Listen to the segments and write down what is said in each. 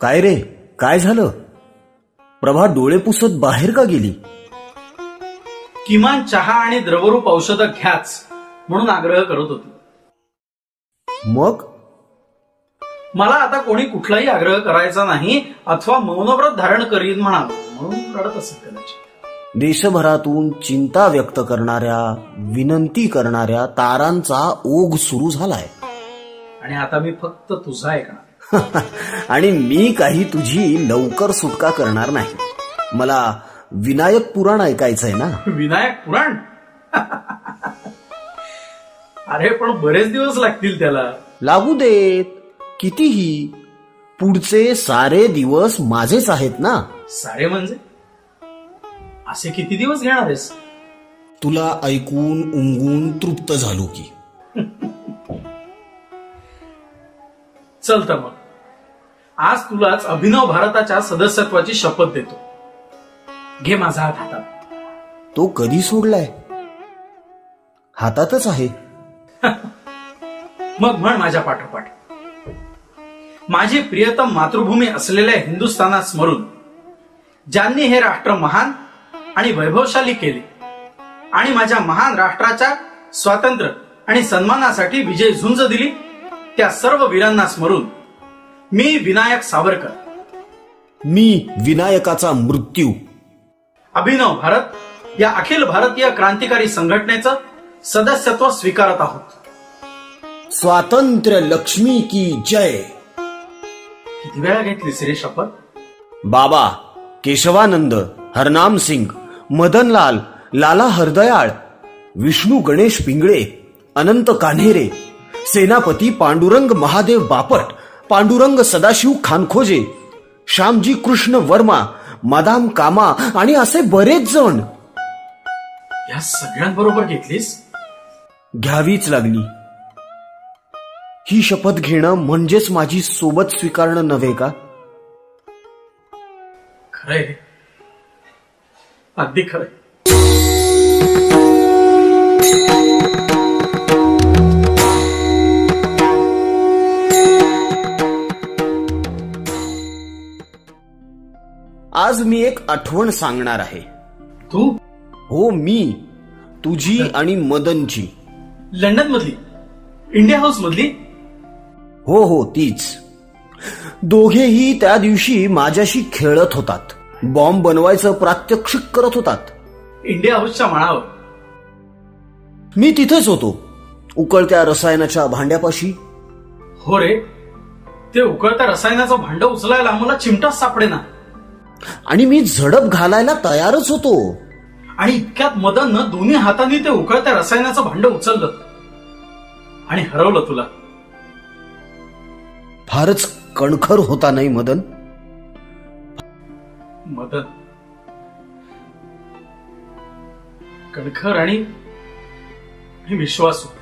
काय रे, काय झालं? प्रभा डोळे पुसत बाहेर का गेली? किमान चहा आणि द्रवरूप औषधं घ्याच म्हणून आग्रह करत होती. मग मला आता कोणी कुठलाही आग्रह करायचा नाही अथवा मौनव्रत धारण करीन म्हणाल म्हणून रडत असेल कदाचित. देशभरातून चिंता व्यक्त करणाऱ्या, विनंती करणाऱ्या तारांचा ओघ सुरू झालाय. आणि आता मी फक्त तुझा ऐकणार. आणि मी काही तुझी लवकर सुटका करणार नाही. मला विनायक पुराण ऐकायचंय ना. विनायक पुराण? अरे पण बरेच दिवस लागतील त्याला. लागू देत, कितीही. पुढचे सारे दिवस माझेच आहेत ना. सारे म्हणजे असे किती दिवस घेणार आहेस? तुला ऐकून उंगून तृप्त झालो की. चल तर मग आज तुलाच अभिनव भारताच्या सदस्यत्वाची शपथ देतो. घे माझा हात हातात. तो कधी सोडलाय? हातातच आहे. मग म्हण माझ्या पाठोपाठ. माझी प्रियतम मातृभूमी असलेल्या हिंदुस्थानात स्मरून, ज्यांनी हे राष्ट्र महान आणि वैभवशाली केले आणि माझ्या महान राष्ट्राच्या स्वातंत्र्य आणि सन्मानासाठी विजय झुंज दिली, त्या सर्व वीरांना स्मरून मी विनायक सावरकर, मी विनायकाचा मृत्यू, अभिनव भारत या अखिल भारतीय क्रांतिकारी संघटनेचं सदस्यत्व स्वीकारत आहोत. स्वातंत्र्य लक्ष्मी की जय. किती वेळा घेतलीस रे शपथ? बाबा केशवानंद, हरनाम सिंग, मदनलाल, लाला हरदयाळ, विष्णू गणेश पिंगळे, अनंत कान्हेरे, सेनापती पांडुरंग महादेव बापट, पांडुरंग सदाशिव खानखोजे, श्यामजी कृष्ण वर्मा, मदाम कामा आणि असे बरेच जण. या सगळ्यांबरोबर घेतलीस? घ्यावीच लागली. ही शपथ घेणं म्हणजेच माझी सोबत स्वीकारणं नव्हे का? खरंय, अगदी खरंय. आज मी एक आठवण सांगणार आहे. तू? हो, मी. तुझी आणि मदनची. लंडन मधली? इंडिया हाऊस मधली? हो हो, तीच. दोघेही त्या दिवशी माझ्याशी खेळत होतात. बॉम्ब बनवायचं प्रात्यक्षिक करत होतात. इंडिया हाऊसच्या माळावर? मी तिथेच होतो, उकळत्या रसायनाच्या भांड्यापाशी. हो रे, ते उकळत्या रसायनाचं भांड उचलायला मला चिमटाच सापडेना. आणि मी झडप घालायला तयारच होतो. आणि इतक्यात मदननं दोन्ही हातांनी ते उकळत्या रसायनाचं भांड उचललं आणि हरवलं तुला. फारच कणखर होता नाही मदन? मदन कणखर आणि विश्वासू.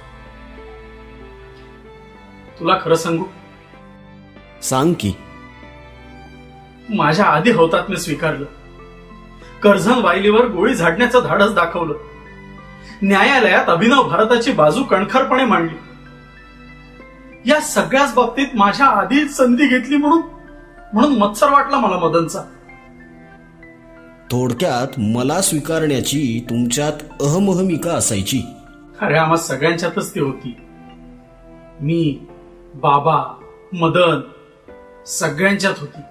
तुला खरं सांगू? सांग की. माझ्या आधी होतात मी स्वीकारलं. कर्झन वाहिलीवर गोळी झाडण्याचं धाडस दाखवलं. न्यायालयात अभिनव भारताची बाजू कणखरपणे मांडली. या सगळ्याच बाबतीत माझ्या आधी संधी घेतली म्हणून मत्सर वाटला मला मदनचा. थोडक्यात मला स्वीकारण्याची तुमच्यात अहमहमिका असायची. अरे आम्हा सगळ्यांच्यातच ती होती. मी, बाबा, मदन, सगळ्यांच्यात होती.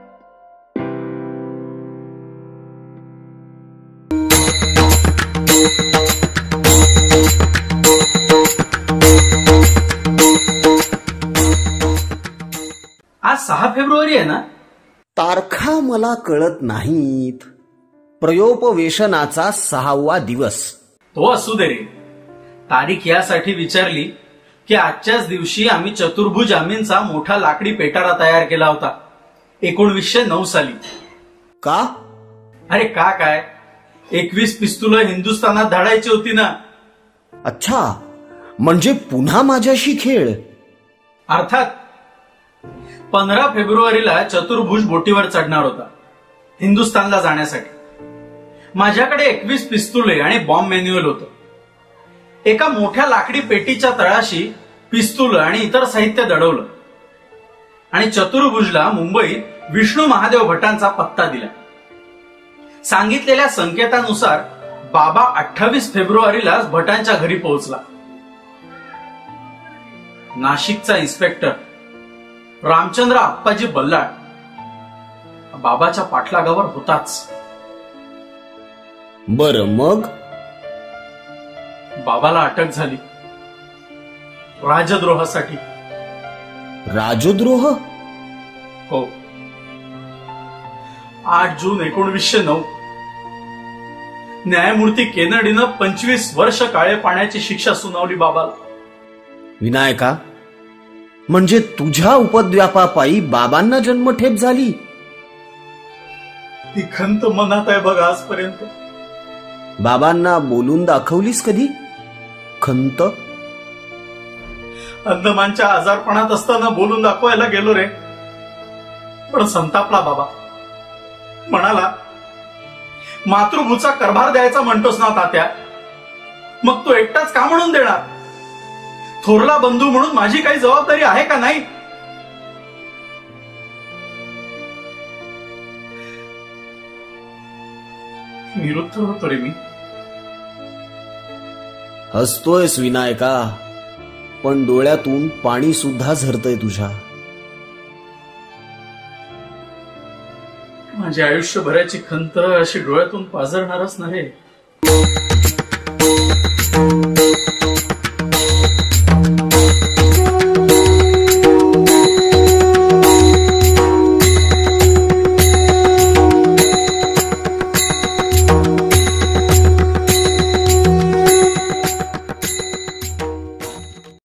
आज 6 फेब्रुवारी आहे ना? तारखा मला कळत नाहीत. प्रयोपवेशनाचा 6वा दिवस. तो असू दे रे. तारीख यासाठी विचारली की आजच्याच दिवशी आम्ही चतुर्भुज आमीनचा मोठा लाकडी पेटारा तयार केला होता 1909 साली. का? अरे का काय, 21 पिस्तुलं हिंदुस्थानात धाडायची होती ना. अच्छा, म्हणजे पुन्हा माझ्याशी खेळ. अर्थात 15 फेब्रुवारीला चतुर्भुज बोटीवर चढणार होता हिंदुस्थानला जाण्यासाठी. माझ्याकडे 21 पिस्तुले आणि बॉम्ब मॅन्युअल होतं. एका मोठ्या लाकडी पेटीच्या तळाशी पिस्तूल आणि इतर साहित्य दडवलं आणि चतुर्भुजला मुंबईत विष्णू महादेव भटांचा पत्ता दिला. सांगितलेल्या संकेतानुसार बाबा 28 फेब्रुवारीला भटांच्या घरी पोहोचला. नाशिकचा इन्स्पेक्टर रामचंद्र आप्पाजी बल्लाळ बाबाच्या पाठलागावर होताच. बरं, मग बाबाला अटक झाली राजद्रोहासाठी. राजद्रोह? हो. 8 जून 1909 न्यायमूर्ती केनडीनं 25 वर्ष काळे पाण्याची शिक्षा सुनावली बाबाला. विनायका, म्हणजे तुझ्या उपद्व्यापापायी बाबांना जन्मठेप झाली? ती खंत मनात आहे बघा आजपर्यंत. बाबांना बोलून दाखवलीस कधी खंत? अंदमानच्या आजारपणात असताना बोलून दाखवायला गेलो रे, पण संतापला बाबा. म्हणाला, मातृभूचा करभार द्यायचा म्हणतोस ना तात्या, मग तो एकटाच का म्हणून देणार? थोरला बंधू म्हणून माझी काही जबाबदारी आहे का नाही? निरुत्तर होतो रे मी. हसतोयस विनायका, पण डोळ्यातून पाणी सुद्धा झरतय तुझ्या. माझी आयुष्यभराची खंत अशी डोळ्यातून पाझरणारच नाही.